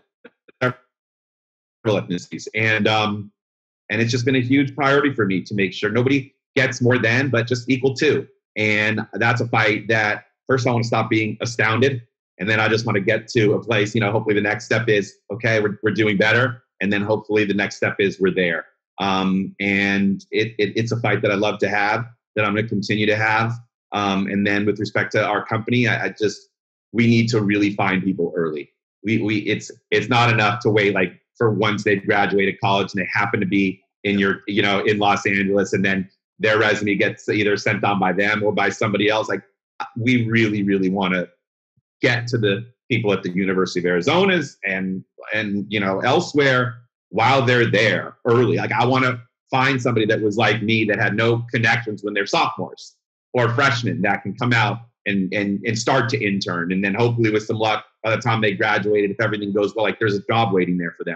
several ethnicities. And it's just been a huge priority for me to make sure nobody gets more than, but just equal to. And that's a fight that first I want to stop being astounded. And then I just want to get to a place, hopefully the next step is, okay, we're doing better. And then hopefully the next step is we're there. And it's a fight that I love to have, that I'm going to continue to have. And then with respect to our company, we need to really find people early. It's not enough to wait like for once they've graduated college and they happen to be in in Los Angeles, and then their resume gets either sent on by them or by somebody else. Like, we really, really want to get to the people at the University of Arizona's and elsewhere while they're there early. Like, I want to find somebody that was like me, that had no connections when they're sophomores or freshmen, that can come out and start to intern. And then hopefully with some luck, by the time they graduated, if everything goes well, like, there's a job waiting there for them.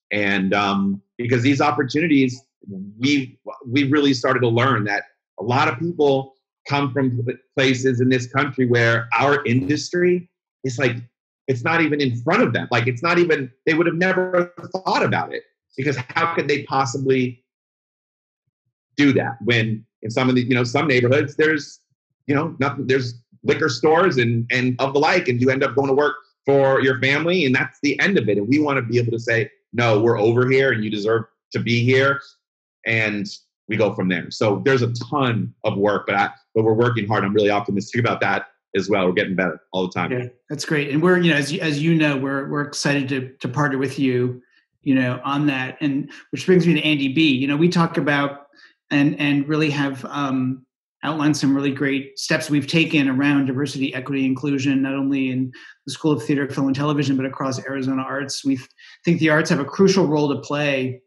And because these opportunities, we really started to learn that a lot of people come from places in this country where our industry is like, it's not even in front of them. Like, it's not even, they would have never thought about it, because how could they possibly do that when in some of the, some neighborhoods, there's, nothing, there's liquor stores and of the like, and you end up going to work for your family, and that's the end of it. And we want to be able to say, no, we're over here and you deserve to be here. And we go from there. So there's a ton of work, but we're working hard. I'm really optimistic about that as well. We're getting better all the time. Yeah, that's great. And we're, as you know, we're excited to partner with you, on that. And which brings me to Andy B. We talk about and really have outlined some really great steps we've taken around diversity, equity, inclusion, not only in the School of Theater, Film, and Television, but across Arizona Arts. We think the arts have a crucial role to play,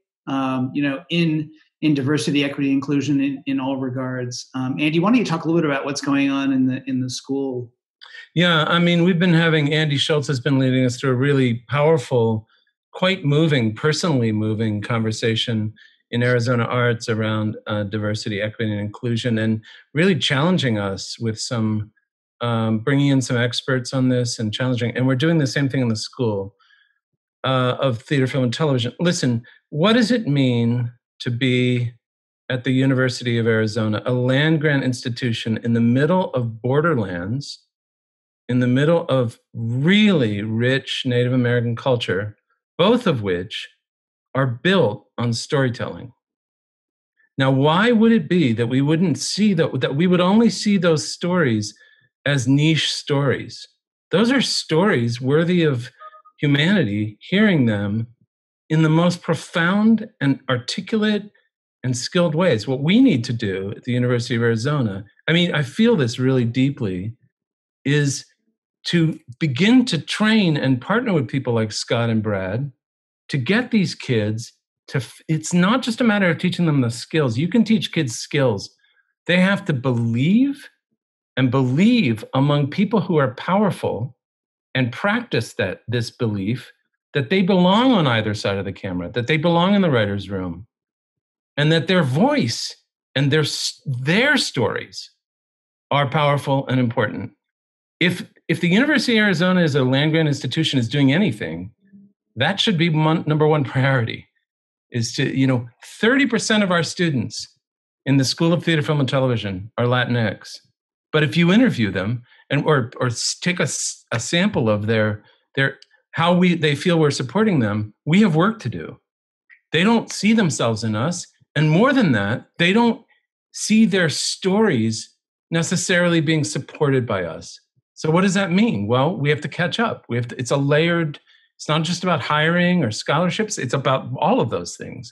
in diversity, equity, inclusion in all regards. Andy, why don't you talk a little bit about what's going on in the school? Yeah, I mean, we've been having, Andy Schulz has been leading us through a really powerful, quite moving, personally moving conversation in Arizona Arts around diversity, equity, and inclusion, and really challenging us with some, bringing in some experts on this and challenging, and we're doing the same thing in the School of Theater, Film, and Television. Listen, what does it mean to be at the University of Arizona, a land-grant institution in the middle of borderlands, in the middle of really rich Native American culture, both of which are built on storytelling? Now, why would it be that we wouldn't see that we would only see those stories as niche stories? Those are stories worthy of humanity hearing them in the most profound and articulate and skilled ways. What we need to do at the University of Arizona, I mean, I feel this really deeply, is to begin to train and partner with people like Scott and Brad to get these kids to, it's not just a matter of teaching them the skills. You can teach kids skills. They have to believe and believe among people who are powerful and practice this belief that they belong on either side of the camera, that they belong in the writer's room, and that their voice and their stories are powerful and important. If the University of Arizona as a land-grant institution is doing anything, that should be number one priority, is to, 30% of our students in the School of Theater, Film, and Television are Latinx. But if you interview them or take a sample of their how they feel we're supporting them, we have work to do. They don't see themselves in us. And more than that, they don't see their stories necessarily being supported by us. So what does that mean? Well, we have to catch up. It's a layered, it's not just about hiring or scholarships. It's about all of those things.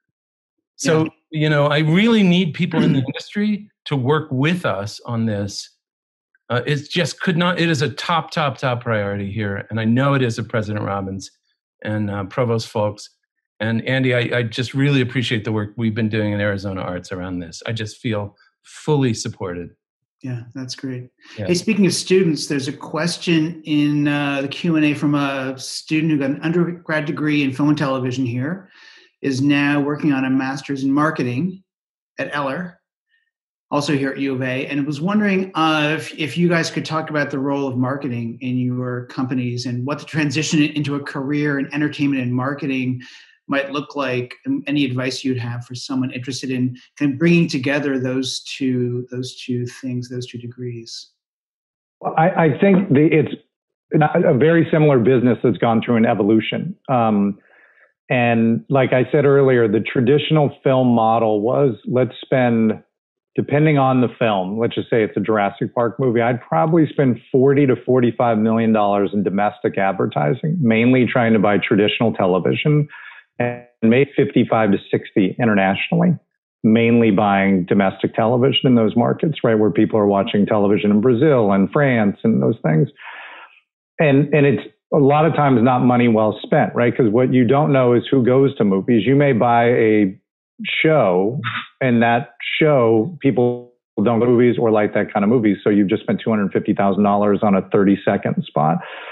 So, I really need people in the industry to work with us on this. It just it is a top priority here. And I know it is of President Robbins and Provost Folks. And Andy, I just really appreciate the work we've been doing in Arizona Arts around this. I just feel fully supported. Yeah, that's great. Yeah. Hey, speaking of students, there's a question in the Q&A from a student who got an undergrad degree in film and television here, is now working on a master's in marketing at Eller, also here at U of A, and was wondering if you guys could talk about the role of marketing in your companies and what the transition into a career in entertainment and marketing might look like, and any advice you'd have for someone interested in kind of bringing together those two things, those two degrees. Well, I think it's a very similar business that's gone through an evolution. And like I said earlier, the traditional film model was, let's spend, depending on the film, let's just say it's a Jurassic Park movie, I'd probably spend $40 to $45 million in domestic advertising, mainly trying to buy traditional television, and maybe 55 to 60 internationally, mainly buying domestic television in those markets, right, where people are watching television in Brazil and France and those things. And it's a lot of times not money well spent, right? Because what you don't know is who goes to movies. You may buy a show, and that show, people don't go to movies or like that kind of movies. So you've just spent $250,000 on a 30-second spot.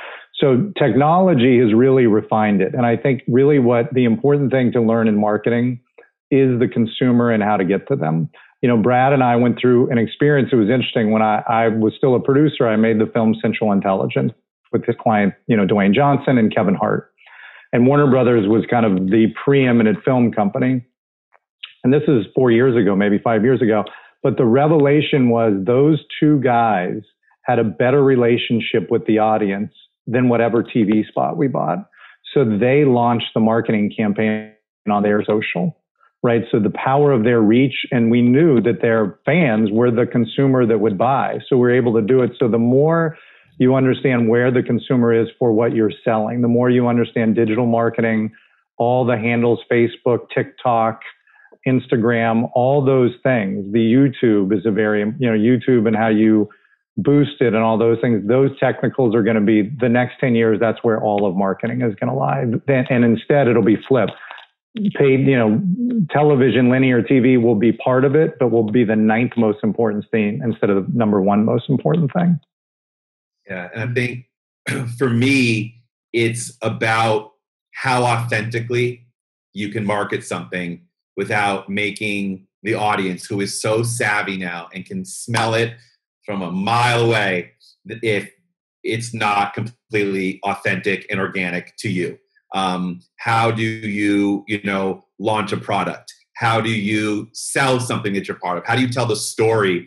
So technology has really refined it. And I think really what the important thing to learn in marketing is the consumer and how to get to them. Brad and I went through an experience. It was interesting. When I was still a producer, I made the film Central Intelligence with his client, Dwayne Johnson and Kevin Hart. And Warner Brothers was kind of the preeminent film company. And this is 4 years ago, maybe 5 years ago. But the revelation was those two guys had a better relationship with the audience than whatever TV spot we bought. So they launched the marketing campaign on their social, right? So the power of their reach, and we knew that their fans were the consumer that would buy. So we're able to do it. So the more you understand where the consumer is for what you're selling, the more you understand digital marketing, all the handles, Facebook, TikTok, Instagram, all those things. The YouTube is a very, YouTube and how you boost it and all those things. Those technicals are going to be the next 10 years. That's where all of marketing is going to lie. And instead it'll be flipped. Paid, television, linear TV will be part of it, but will be the ninth most important thing instead of the number one most important thing. Yeah. And I think for me, it's about how authentically you can market something without making the audience, who is so savvy now and can smell it from a mile away, if it's not completely authentic and organic to you. How do you, launch a product? How do you sell something that you're part of? How do you tell the story,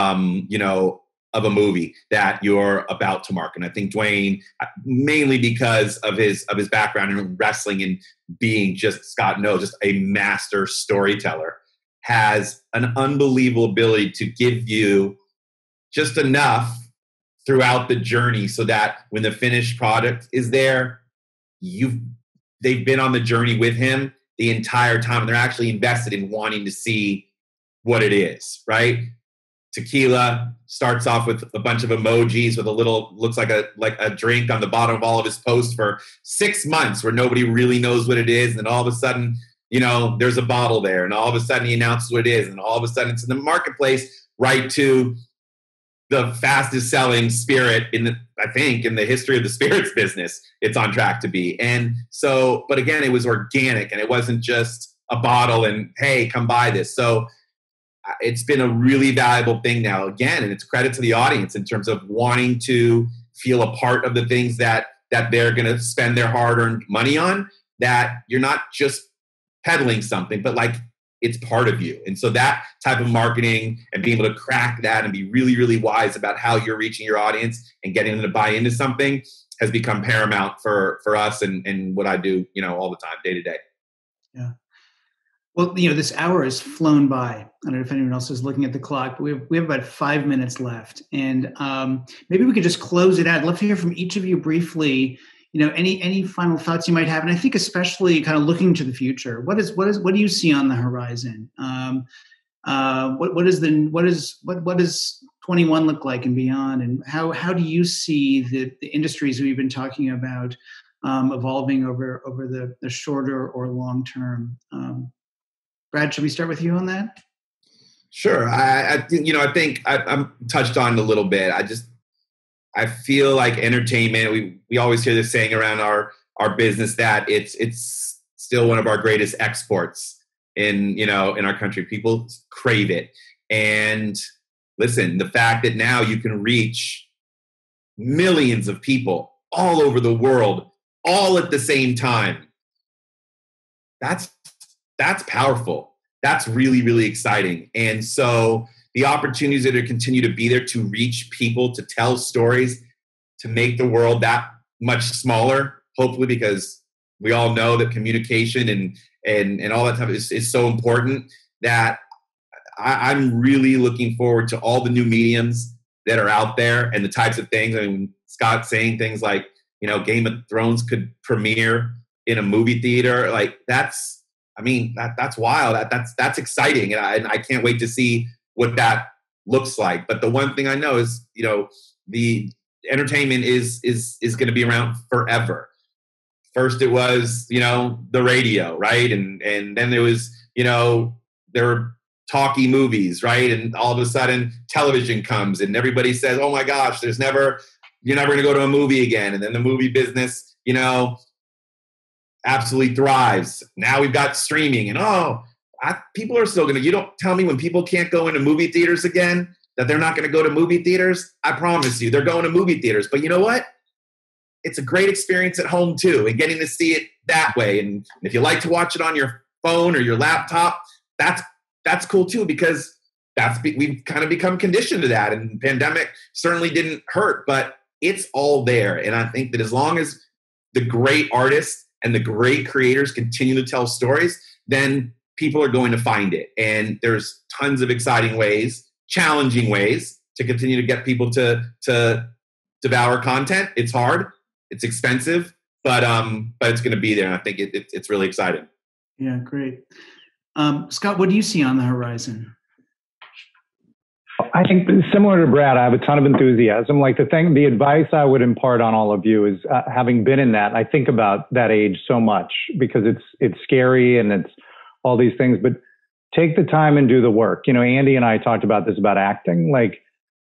of a movie that you're about to market? And I think Dwayne, mainly because of his background in wrestling and being Scott knows, just a master storyteller, has an unbelievable ability to give you just enough throughout the journey so that when the finished product is there, they've been on the journey with him the entire time, and they're actually invested in wanting to see what it is, right? Tequila starts off with a bunch of emojis with a little, looks like a drink on the bottom of all of his posts for 6 months where nobody really knows what it is. And then all of a sudden, there's a bottle there, and all of a sudden he announces what it is. And all of a sudden it's in the marketplace, right to the fastest selling spirit in the history of the spirits business. It's on track to be. And so, but again, it was organic, and it wasn't just a bottle and, hey, come buy this. So it's been a really valuable thing now, again, and it's credit to the audience in terms of wanting to feel a part of the things that they're going to spend their hard-earned money on, that you're not just peddling something, but like it's part of you. And so that type of marketing and being able to crack that and be really, really wise about how you're reaching your audience and getting them to buy into something has become paramount for us and what I do, all the time, day to day. Yeah. Well, this hour has flown by. I don't know if anyone else is looking at the clock, but we have about 5 minutes left. And maybe we could just close it out. I'd love to hear from each of you briefly, any final thoughts you might have. And I think especially kind of looking to the future, what do you see on the horizon? What does 21 look like and beyond? And how do you see the industries we've been talking about evolving over the shorter or long term? Brad, should we start with you on that? Sure. I think I'm touched on it a little bit. I feel like entertainment, we always hear this saying around our business that it's still one of our greatest exports in our country. People crave it. And listen, the fact that now you can reach millions of people all over the world, all at the same time, that's powerful. That's really, really exciting. And so the opportunities that are continue to be there to reach people, to tell stories, to make the world that much smaller, hopefully, because we all know that communication and all that stuff is so important, that I'm really looking forward to all the new mediums that are out there and the types of things. I mean, Scott saying things like, Game of Thrones could premiere in a movie theater. Like that's wild. That's exciting. And I can't wait to see what that looks like. But the one thing I know is, the entertainment is going to be around forever. First it was, the radio, right? And then there was, there were talkie movies, right? And all of a sudden television comes and everybody says, oh my gosh, there's never you're never going to go to a movie again. And then the movie business, absolutely thrives. Now we've got streaming and people are still going to, you don't tell me when people can't go into movie theaters again that they're not going to go to movie theaters. I promise you, they're going to movie theaters. But you know what? It's a great experience at home too, and getting to see it that way. And if you like to watch it on your phone or your laptop, that's cool too, because we've kind of become conditioned to that. And the pandemic certainly didn't hurt, but it's all there. And I think that as long as the great artists and the great creators continue to tell stories, then people are going to find it. And there's tons of exciting ways, challenging ways to continue to get people to devour content. It's hard, it's expensive, but it's going to be there. And I think it's really exciting. Yeah, great. Scott, what do you see on the horizon? I think similar to Brad, I have a ton of enthusiasm. Like the advice I would impart on all of you is having been in that, I think about that age so much because it's scary and it's all these things, but take the time and do the work. Andy and I talked about this about acting. Like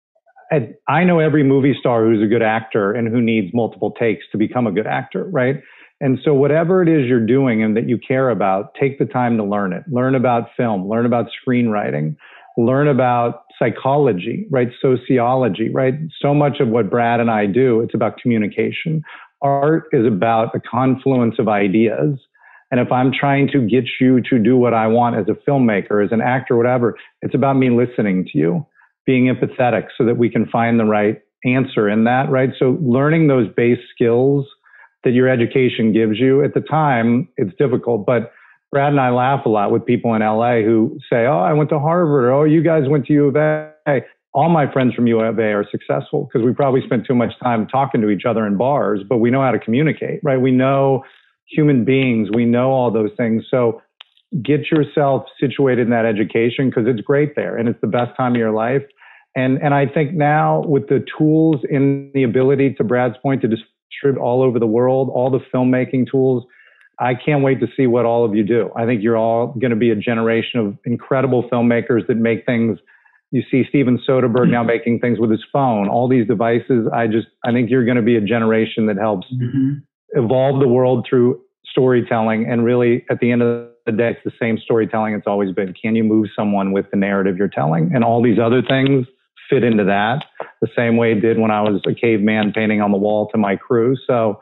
I know every movie star who's a good actor and who needs multiple takes to become a good actor, right? And so whatever it is you're doing and that you care about, take the time to learn it. Learn about film, learn about screenwriting, learn about psychology, right? Sociology, right? So much of what Brad and I do, it's about communication. Art is about a confluence of ideas. And if I'm trying to get you to do what I want as a filmmaker, as an actor, whatever, it's about me listening to you, being empathetic so that we can find the right answer in that, right? So learning those base skills that your education gives you at the time, it's difficult, but Brad and I laugh a lot with people in LA who say, oh, I went to Harvard, or oh, you guys went to U of A. All my friends from U of A are successful because we probably spent too much time talking to each other in bars, but we know how to communicate, right? We know human beings, we know all those things. So get yourself situated in that education because it's great there and it's the best time of your life. And I think now with the tools and the ability, to Brad's point, to distribute all over the world, all the filmmaking tools, I can't wait to see what all of you do. I think you're all going to be a generation of incredible filmmakers that make things. You see Steven Soderbergh now making things with his phone, all these devices. I think you're going to be a generation that helps evolve the world through storytelling. And really, at the end of the day, it's the same storytelling it's always been. Can you move someone with the narrative you're telling? And all these other things fit into that the same way it did when I was a caveman painting on the wall to my crew. So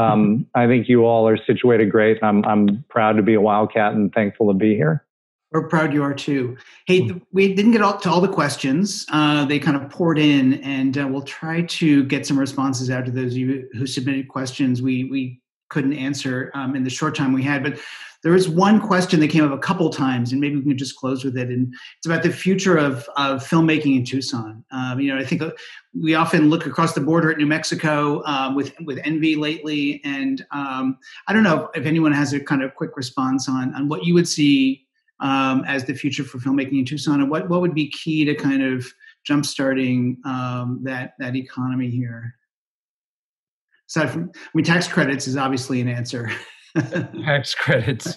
I think you all are situated great. I'm proud to be a Wildcat and thankful to be here. We're proud you are too. Hey, we didn't get to all the questions. They kind of poured in, and we'll try to get some responses out to those of you who submitted questions we couldn't answer in the short time we had. But there was one question that came up a couple times, and maybe we can just close with it. And it's about the future of filmmaking in Tucson. I think we often look across the border at New Mexico with envy lately. And I don't know if anyone has a kind of quick response on what you would see as the future for filmmaking in Tucson, and what would be key to kind of jumpstarting that economy here. Aside from, tax credits is obviously an answer. Tax credits.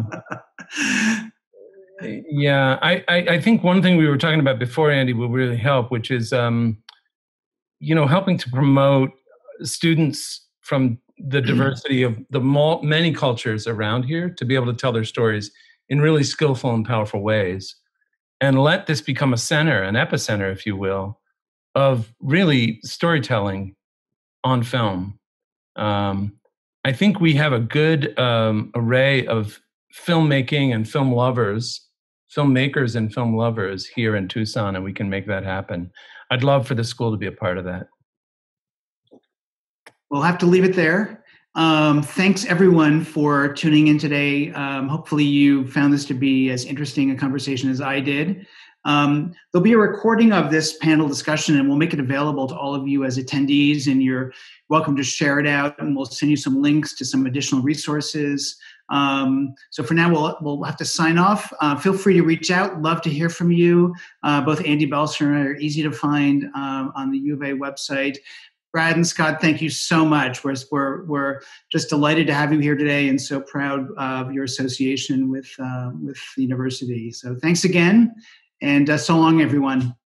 Yeah, I think one thing we were talking about before, Andy, will really help, which is, helping to promote students from the diversity of the many cultures around here to be able to tell their stories in really skillful and powerful ways, and let this become a center, an epicenter, if you will, of really storytelling on film. I think we have a good array of filmmaking and filmmakers and film lovers here in Tucson, and we can make that happen. I'd love for the school to be a part of that. We'll have to leave it there. Thanks everyone for tuning in today. Hopefully you found this to be as interesting a conversation as I did. There'll be a recording of this panel discussion, and we'll make it available to all of you as attendees, and you're welcome to share it out, and we'll send you some links to some additional resources. So for now, we'll have to sign off. Feel free to reach out. Love to hear from you. Both Andy Belser and I are easy to find on the U of A website. Brad and Scott, thank you so much. We're just delighted to have you here today, and so proud of your association with the university. So thanks again, and so long, everyone.